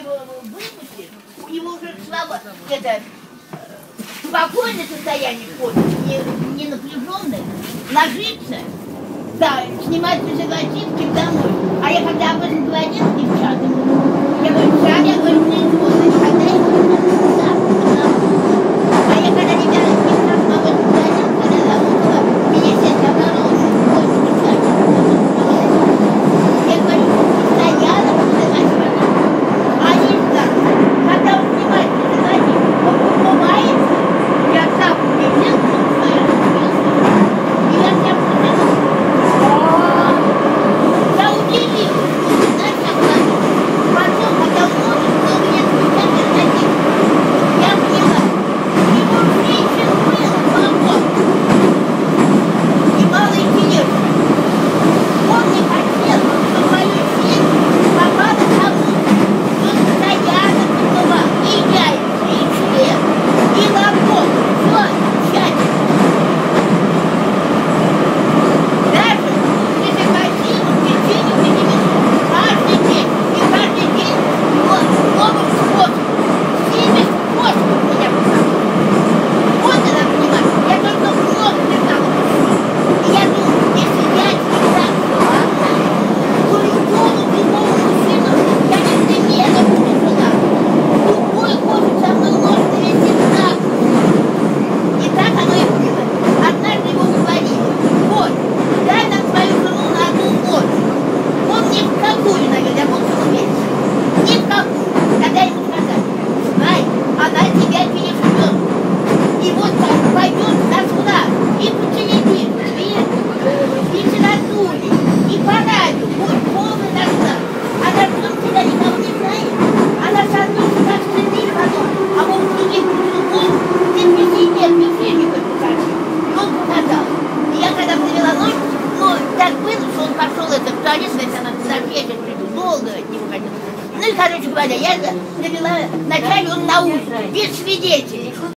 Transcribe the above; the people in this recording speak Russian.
его выпустишь, у него уже это спокойное состояние входит, не напряженное, ложится, да, снимать презервативчик домой. А я когда об этом говорила девчатам, я говорю, сам, я говорю, не изволишь, когда я говорю, а я когда ребята девчатам об этом говорила, когда работала, министерство обнаружила, я говорю, постоянно презерватив. Они скажут, когда он снимает презерватив, он умывается, я так удивлен, что я удивился. И я всем сказала, я удивилась, знаешь, как говорю. Потом, когда он может много лет спустя презерватив, я поняла, ему женщин было молоко. И мало интересно. Он не хотел, чтобы мою семью попала кому. Он постоянно подумал и яйца, и член, и лобок, все тщательно. Даже презервативы в течение 5 минут каждый день. И каждый день он новым способом. 70 способов меня показывает. Вот она понимает, я только много держала. И я думаю, если я не так ладно, то любому другому мужчину я непременно буду жена. Любой хочет со мной может навести знак. И так оно и было. Однажды его говорили, вот, дай нам свою жену на 1 год. Он ни в какую, наверное, я буду уверен. Ни в какую. Когда ему сказали, знай, она тебя переживет. И вот так пойдет туда, и по телевизору, и в литературе, и по радио, будет полный рассказ. Она потом тебя никого не знает. Она со мной как стыдит потом, а вот других по-другому, ты президент, фильмиков покажи. И он показал. И я когда привела ночь, ну, так было, что он пошел это в туалет, значит, она туда ездит, долго от него ходила. Ну и, короче говоря, я довела вначале он на ужин, без свидетелей.